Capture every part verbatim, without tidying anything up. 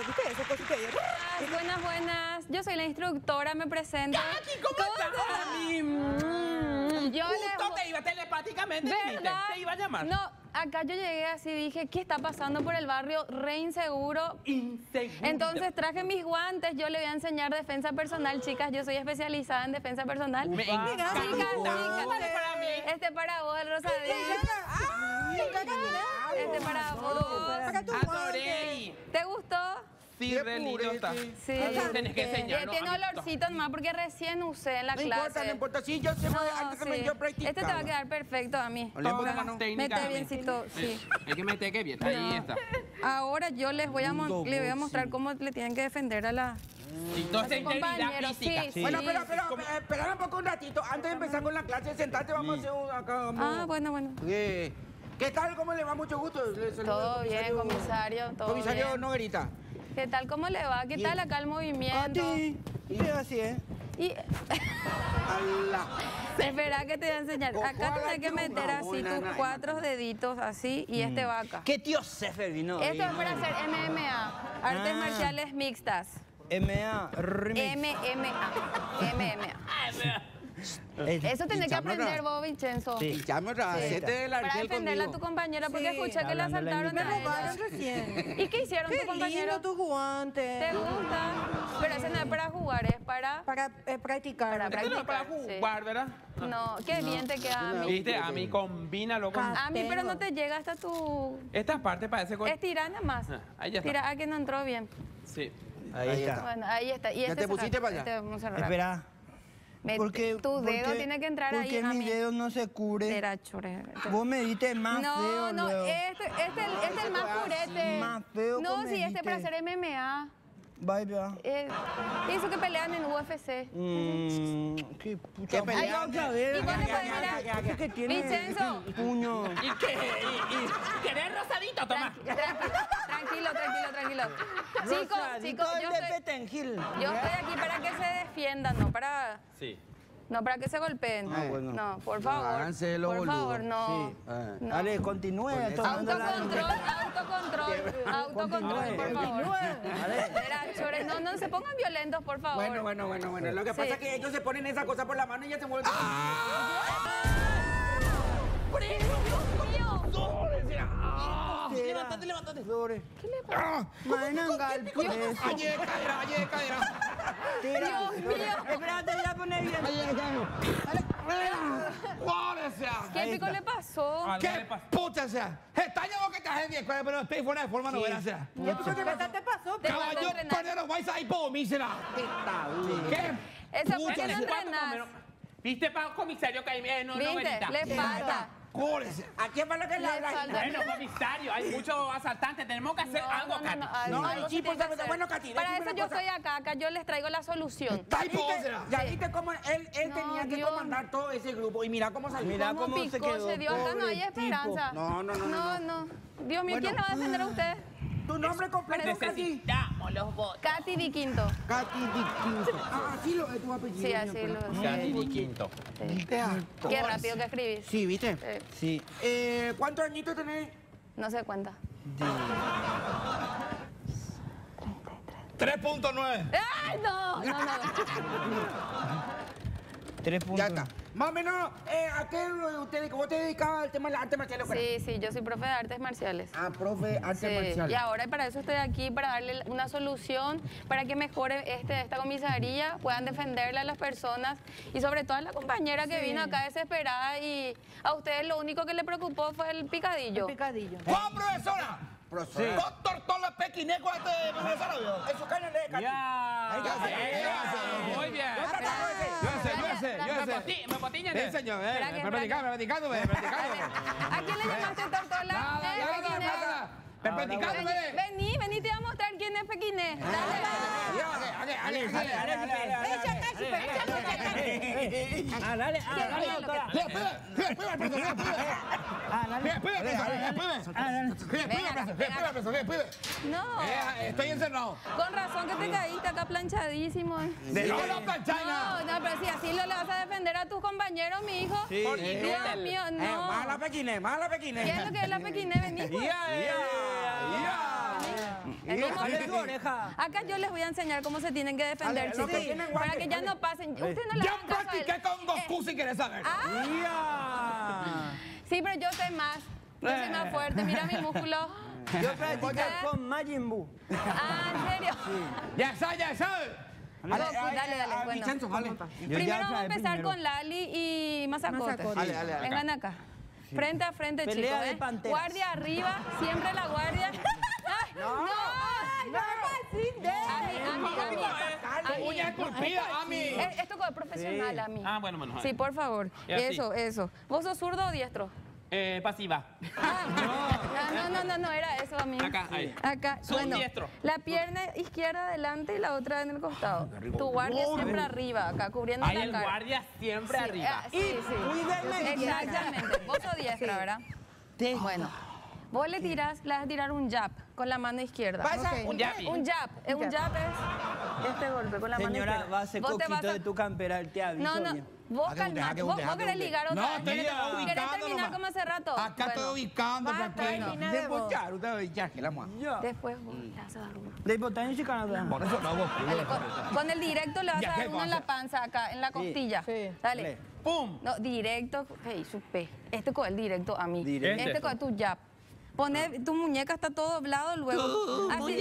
¿Viste eso? Cosita ahí. Buenas, buenas, buenas. Yo soy la instructora, me presento. Jackie, ¿cómo, ¿Cómo estás? Mm, yo Justo le... te iba telepáticamente, ¿Verdad? te iba a llamar. No, acá yo llegué así, dije, ¿qué está pasando por el barrio? Re inseguro. Inseguro. Entonces traje mis guantes, yo le voy a enseñar defensa personal, chicas. Yo soy especializada en defensa personal. Me Chicas, encanta. chicas. Vale para mí. Este para vos, el rosadito. Este para vos. Para tu Adoré. ¿Te gustó? Sí, re lindo está. Sí. Tenés que enseñarnos. Tiene olorcito nomás porque recién usé en la No clase. importa, no importa. Sí, yo sé, No, antes sí. también yo practicaba. Este te va a quedar perfecto a mí. Olemos Todas la mano. las técnicas. Mete biencito, sí. Hay que meter que bien. Ahí está. Ahora yo les voy a, Un, mo- dos, les voy a dos, mostrar sí. cómo le tienen que defender a la... Y toda esa a su integridad compañero. física. Sí, sí. Bueno, pero, pero, eh, espera un poco un ratito. Antes de empezar con la clase, sentate, vamos a hacer un, acá. Vamos. Ah, bueno, bueno. Eh, ¿Qué tal? ¿Cómo le va? Mucho gusto. Le saludo Todo al bien, comisario, todo Comisario bien. Noguerita. ¿Qué tal? ¿Cómo le va? ¿Qué Bien. tal acá el A movimiento? ti. Y así, ¿eh? Y... Alá. Espera que te voy a enseñar. Acá tienes que meter así tus cuatro deditos así y este va acá. ¿Qué tío Seferino? Esto es para hacer M M A, artes Ah. marciales mixtas. M A, remix. M M A. M M A. Eso tenés que aprender vos, Vincenzo. Sí. Llame otra Sí. vez. Este Para Argel defenderla a tu conmigo. compañera, porque Sí. escuché que la Hablando de la asaltaron invitada. a Me robaron ella. recién. ¿Y qué hicieron Qué tu compañero? lindo tus guantes. ¿Te gusta? Pero ese no es para jugar, es para... Para eh, practicar. Para Esto no es para practicar, sí. jugar, ¿verdad? No, qué bien te queda a mí. Viste, a mí combínalo con... A mí, pero no te llega hasta tu... Esta parte parece con... Estira nada más. Ah, ahí ya está. Tira, ah, que no entró bien. Sí. Ahí, Ahí está. está. Bueno, ahí está. Y ¿Ya este te pusiste cerrar- para allá? este vamos a cerrar. Espera. Me- Porque, tu dedo porque- tiene que entrar ahí, Porque a mi mí. dedo no se cubre. Derecho, re- Vos me diste más No, feo no, luego. este, este, este es el más purete. Más feo No, que sí, me este es para diste. hacer M M A. Bye, bye. Eh, eso que pelean en U F C. Mmm, qué puta. ¿Qué pelea? Ay, otra vez. ¿Y cuándo ya, puede ya, mirar? ya, ya. Es que tiene Vincenzo. puño. ¿Y qué? ¿Y, y querés rosadito? Toma. Tranqui- Tranquilo, tranquilo, tranquilo. Chicos, Rosadito, chicos, el yo de estoy, Petengil. yo estoy aquí para que se defiendan, no para... Sí. No, para que se golpeen. Ah, bueno. No, por favor. háganse los por boludos. favor, no. Sí. Ah. No. Dale, continúe. Con eso. tomando la- Autocontrol, autocontrol, autocontrol, por favor. Verá, chores, no, no se pongan violentos, por favor. Bueno, bueno, bueno, bueno. Lo que Sí. pasa es que ellos se ponen esa cosa por la mano y ya se vuelven. Levántate, levántate. Flores. ¿Qué le pasa? Manangal, pues. Allí de cadera, allí de cadera. Tira. Dios mío. Espérate, ya poner bien. ¡Joder, sea! ¿Qué Ahí pico está. le pasó? Algo ¿Qué le pasó. puta sea? Extraño vos que estás en mi escuela, pero estoy fuera de forma, no verás, sea. ¿Qué te pasó? Te mando a Caballo, entrenar. ponelo, vais ahí, po, mísera. ¿Qué? Eso fue Puta, que ¿Tienes cuánto entrenas. comer? ¿Viste para comisario que hay eh, no, no, ¿Viste? verita? Le falta. ¡Joder! ¿A quién va lo que le Le habla? falta. Bueno, comisario, hay muchos asaltantes, tenemos que hacer No, algo, no, no, Katy. no, ay, No, algo sí, se pues, tiene que bueno, hacer. Katy, Para decime eso una yo cosa. estoy acá, acá yo les traigo la solución. ¿Ya Ahí, viste, será. ya Sí. viste cómo él, él No, tenía que Dios. comandar todo ese grupo y mira cómo salió? Mira ¿Cómo cómo se picó? quedó, Se dio acá, no hay pobre esperanza. tipo. No, no, no, no, No, no. Dios mío, ¿quién Bueno. lo va a defender a usted? ¿Tu nombre completo, Katy? Necesitamos los votos. Katy Di Quinto. Katy Di Quinto. Ah, así lo es tu apellido. Sí, así lo Katy Di Quinto. Qué rápido que escribís. Sí, ¿viste? Eh, Sí. Eh, ¿Cuántos añitos tenés? no se cuenta. tres punto nueve. ¡Ay, no! No, no. Tres puntos. Ya está. Más o menos, eh, ¿a qué usted, vos te dedicabas al tema de las artes marciales? Sí, sí, yo soy profe de artes marciales. Ah, profe, artes Sí, marciales. y ahora y para eso estoy aquí, para darle una solución, para que mejore este, esta comisaría, puedan defenderle a las personas y sobre todo a la compañera que vino acá desesperada y a ustedes lo único que le preocupó fue el picadillo. Picadillo. ¡Juan, profesora! Profesora. Con tortola pequineco este profesora, ¿vio? Eso caña de Katy. Ya. Ahí está. Bien, Muy bien. Yo sé, yo sé, yo Me sé. poti- me potiñan. Sí, señor, eh. Espera que- Me platicando, me platicando, me platicando. ¿A quién le llamaste tortola? Nada, Eh, ya no, pequiné. nada. Me platicando, Vení, me. vení, vení, te voy a mostrar quién es Pequiné. Dale. Ale, ale, ale, ale, ale, ale, ale. Ah, dale, ah, ¿Qué? dale, doctora. Mira, espera, espera, espera, espera, espera. Ah, dale. Mira, espera, espera, espera, espera. Ah, dale. Espera, espera, espera, espera, espera. No, Eh, Estoy encerrado. con razón que te caíste acá planchadísimo. De no la planchana. No, no, pero si así lo le vas a defender a tus compañeros, mi hijo. Sí. Por Dios inútil. mío, Eh, no. mala pequiné, mala pequiné. ¿Qué es lo que es la Pequiné? Vení, pues. Ya, ya, ya. Venimos- Dale tu oreja. Acá yo les voy a enseñar cómo se tienen que defender, Dale, los que chicos. tienen Para guantes, que ya dale. no pasen. Ustedes no le Ya hagan caso a él. practiqué con Goku si querés saber. Ah, ¡Ya! sí, pero yo sé más. Yo soy más fuerte. Mira mi músculo. Yo practiqué con Majin Buu. Ah, ¿en serio? Ya sabes, ya sabes. Goku, dale, dale. Bueno. Vincenzo, vale. Yo Primero ya vamos a sabes empezar primero. con Lali y Mazacote. Dale, dale, dale. Vengan acá. Frente a frente, Pelea chicos. de ¿eh? panteras. Guardia arriba, siempre la guardia. Ay, no, ay, no, Ami, Ami, Ami. Ami. Uña esculpida, Ami. Eh, Esto es profesional, Sí. Ami. Ah, bueno, bueno. Sí, por favor. Y así. Eso, eso. ¿Vos sos zurdo o diestro? Eh, pasiva. Ah, no, no, no, no, era eso, amigo. Acá, ahí. Acá, Soy bueno, diestro. la pierna izquierda adelante y la otra en el costado. Tu guardia siempre arriba, acá, cubriendo Hay la el cara. guardia siempre Sí, arriba. ah, sí, sí. cuídame. Exactamente. Vos sos diestra, ¿verdad? Bueno. Vos le tirás, le vas a tirar un jab con la mano izquierda. Pasa Ok. un jab. Un jab. eh, Un jab es este golpe con la mano Señora, izquierda. va a hacer Vos te coquito vas a- de tu campera, te aviso. No, no. ya. Vos Haga un deja, calmate. que un Vos, deja, vos que querés un ligar deja. otra No, vez. estoy ¿Querés- ubicando ¿Querés terminar nomás. como hace rato? Acá Bueno. estoy ubicando, Basta, tranquilo. termina De de vos. bochar, usted va a bichar, que la mueva. Ya. Después vos le vas a dar uno. De botánico y Canadá. Por eso no vos. Dale, con, con el directo le vas Ya, a dar ¿qué uno en la cosa? panza, acá, en la costilla. Sí. Dale. Dale. ¡Pum! No, directo. Hey, supe. Este con el directo a mí. Directo. Este con tu jab. Pone, tu muñeca está todo doblado luego. Así,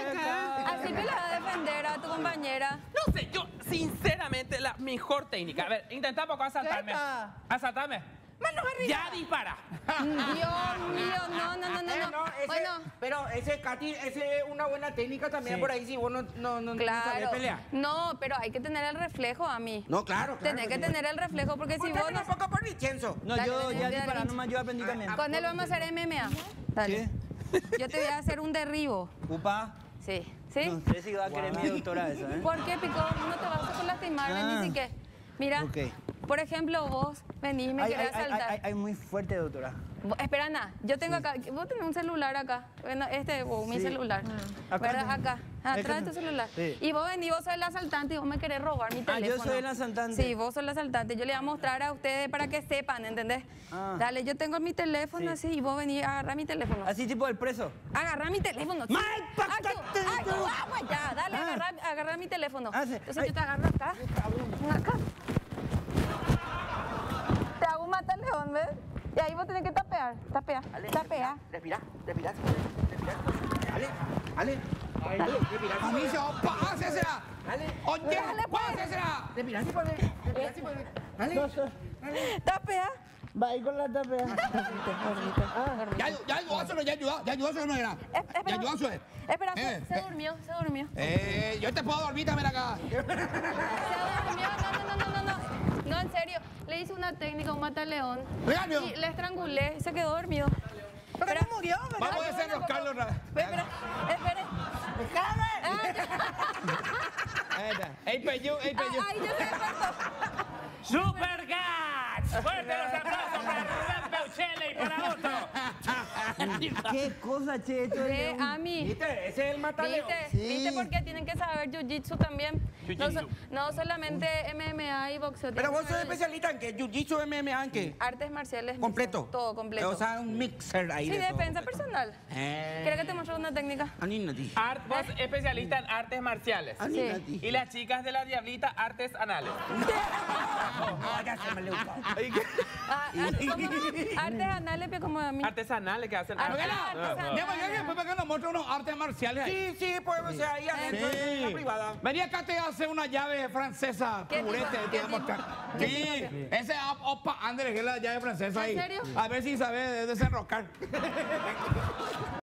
así que le vas a defender a tu compañera. No sé, yo sinceramente la mejor técnica. A ver, intenta poco asaltarme. Epa. Asaltarme. Manos arriba. Ya dispara. Dios mío, no, no, no, no. Eh, no. no, ese- Bueno, Pero ese, Katy, ese es una buena técnica también Sí. por ahí si vos no, no, no, no sabés claro. pelear. No, pero hay que tener el reflejo a mí. No, claro, claro. Tenés que tener el reflejo porque si vos Mostrame no... un poco por Vincenzo. No, Dale, yo dale, ya dale, disparando dale. nomás, yo aprendí también. Con él vamos a hacer M M A. Dale. Yo te voy a hacer un derribo. Upa. Sí. ¿Sí? No sé si va a querer mi doctora esa, ¿eh? ¿Por qué, Pico? No te vas a lastimar, Ah. ni siquiera. Mira, Ok. por ejemplo, vos venís y me Ay, querés ay, ay, asaltar. ay, ay, muy fuerte, doctora. Vos- Espera, nada. Yo tengo acá. Vos tenés un celular acá. Bueno, este, vos, mi Sí. celular. Acá ¿Verdad? tengo. Acá. Atrás de tu Este- celular. sí. Y vos venís, vos sos el asaltante y vos me querés robar mi Ah, yo teléfono. soy el asaltante. Sí, vos sos el asaltante. Yo le voy a mostrar a ustedes para que sepan, ¿entendés? Ah. Dale, yo tengo mi teléfono Sí. así y vos venís, agarra mi teléfono. Así tipo el preso. Agarra mi teléfono. ¡Mal Ay, tú, pactate! ay, tú, agua, ya, dale, Ah. agarra, agarra mi teléfono. Ah, sí. Entonces Ay. yo te agarro acá, acá. Te hago un mata león, ¿ves? Y ahí vos tenés que tapear, tapear, tapear. Respira, respira, respira. Dale, dale. Dale, respira. Amigo, pásesela. Dale. Oye, Dale, pues. pásesela. Respira, si puede. Respira, si puede. Dale. Tapea. Va ahí con la tapea. Ya, ya ayudáselo, ya ayudó, ya ayudáselo, no era. Eh, Ya Espera, ayudáselo. eh. espera, Eh, se, se eh. durmió, se durmió. Eh, yo te puedo dormir también acá. Se durmió, no, no, no, no, no. No, en serio, le hice una técnica, un mataleón. Regaño. Y le estrangulé, se quedó dormido. Pero no murió, ¿verdad? Vamos a desenroscarlo otra vez. Espera, espera. Ah, ya. Ahí está. Ey, Peyu, ey, Ah, Peyu. ahí ya se despertó. ¡Super Cats! ¡Fuerte los aplausos para Rubén Peuchele y para otro! ¿Qué cosa, che? Esto Ve, es un- Ami. ¿Viste? Ese es el mataleón. ¿Viste? Sí. ¿Viste por qué tienen que saber jiu-jitsu también? No, so- no solamente M M A y boxeo. Pero tienen vos que sos saber especialista en qué? ¿Jiu-Jitsu, M M A, en qué? Artes marciales. ¿Completo? mixtas, Todo completo. O sea, un mixer ahí Sí, de todo. defensa personal. Eh. ¿Quieres que te muestre una técnica? Aninati. Art, vos especialista en artes marciales. Aninati. Y las chicas de la Diablita, artes anales. Ah, ya se me le gustó. Ah, ah, ¿cómo? Artes anales, pero como a mí. Artesanales que hacen Arte- artes. artesanal. Ya, mañana después para que nos muestre unos artes marciales ahí. Sí, sí, pues ser ahí adentro en la privada. Vení acá, te hace una llave francesa, ¿Qué purete, tipo? te ¿Qué voy a tipo? mostrar. ¿Qué Sí, tipo? ese Op- Opa Andre, que es la llave francesa ahí. ¿En serio? A ver si sabe desenroscar.